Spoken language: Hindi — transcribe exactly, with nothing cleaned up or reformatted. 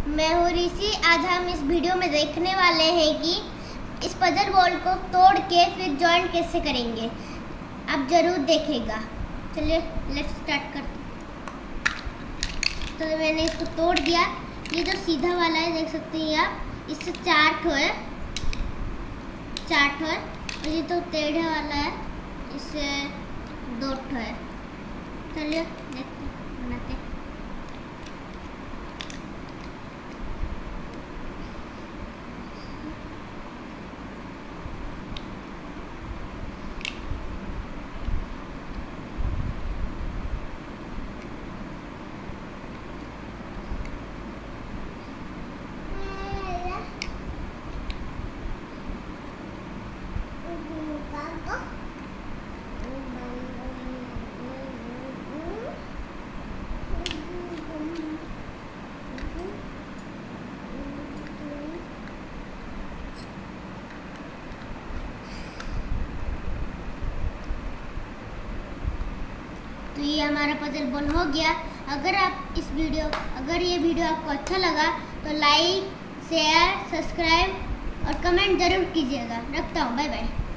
मैं हूँ ऋषि। आज हम इस वीडियो में देखने वाले हैं कि इस पजल बॉल को तोड़ के फिर जॉइन कैसे करेंगे। आप जरूर देखेगा। चलिए लेट्स स्टार्ट करते। तो मैंने इसको तोड़ दिया। ये जो सीधा वाला है देख सकते हैं आप, इससे चार ठो है, चार ठो है। और ये तो टेढ़े वाला है, इससे दो ठो है। चलिए देखते बनाते। तो ये हमारा पजल बॉल हो गया। अगर आप इस वीडियो अगर ये वीडियो आपको अच्छा लगा तो लाइक, शेयर, सब्सक्राइब और कमेंट जरूर कीजिएगा। रखता हूँ, बाय बाय।